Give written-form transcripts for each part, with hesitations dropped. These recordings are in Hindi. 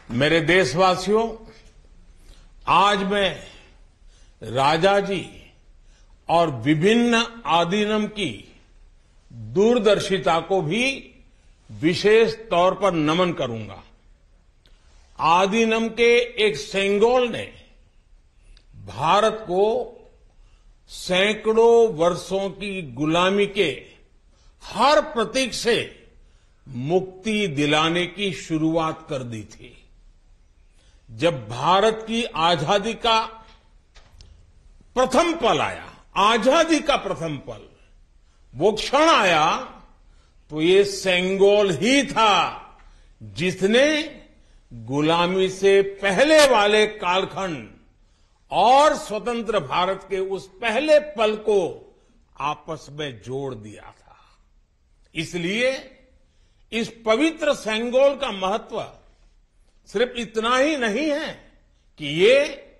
मेरे देशवासियों, आज मैं राजाजी और विभिन्न आदीनम की दूरदर्शिता को भी विशेष तौर पर नमन करूंगा। आदीनम के एक सेंगोल ने भारत को सैकड़ों वर्षों की गुलामी के हर प्रतीक से मुक्ति दिलाने की शुरुआत कर दी थी। जब भारत की आजादी का प्रथम पल आया, आजादी का प्रथम पल, वो क्षण आया, तो ये सेंगोल ही था जिसने गुलामी से पहले वाले कालखंड और स्वतंत्र भारत के उस पहले पल को आपस में जोड़ दिया था। इसलिए इस पवित्र सेंगोल का महत्व सिर्फ इतना ही नहीं है कि ये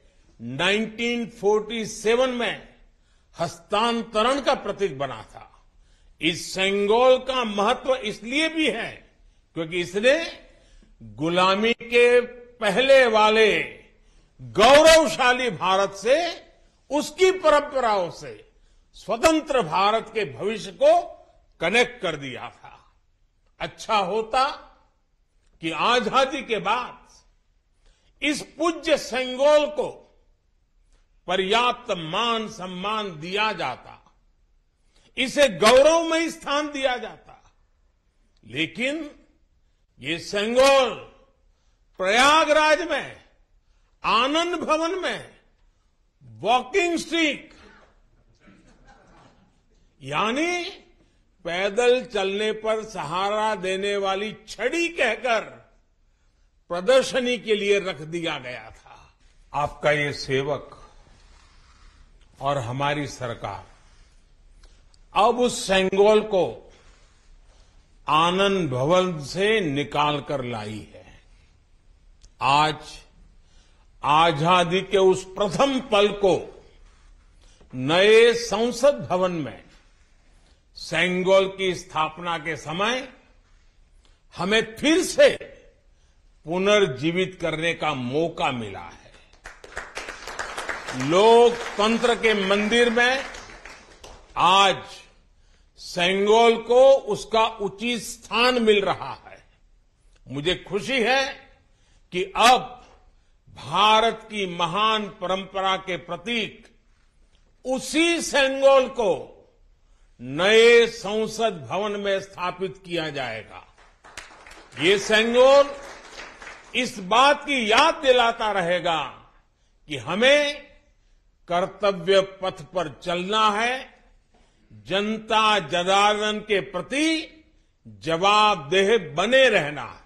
1947 में हस्तांतरण का प्रतीक बना था। इस सेंगोल का महत्व इसलिए भी है क्योंकि इसने गुलामी के पहले वाले गौरवशाली भारत से, उसकी परंपराओं से स्वतंत्र भारत के भविष्य को कनेक्ट कर दिया था। अच्छा होता कि आजादी के बाद इस पूज्य सेंगोल को पर्याप्त मान सम्मान दिया जाता, इसे गौरवमयी स्थान दिया जाता। लेकिन ये सेंगोल प्रयागराज में, आनंद भवन में वॉकिंग स्टिक यानी पैदल चलने पर सहारा देने वाली छड़ी कहकर प्रदर्शनी के लिए रख दिया गया था। आपका ये सेवक और हमारी सरकार अब उस सेंगोल को आनंद भवन से निकाल कर लाई है। आज आजादी के उस प्रथम पल को नए संसद भवन में सेंगोल की स्थापना के समय हमें फिर से पुनर्जीवित करने का मौका मिला है। लोकतंत्र के मंदिर में आज सेंगोल को उसका उचित स्थान मिल रहा है। मुझे खुशी है कि अब भारत की महान परंपरा के प्रतीक उसी सेंगोल को नए संसद भवन में स्थापित किया जाएगा। ये सेंगोल इस बात की याद दिलाता रहेगा कि हमें कर्तव्य पथ पर चलना है, जनता जनार्दन के प्रति जवाबदेह बने रहना है।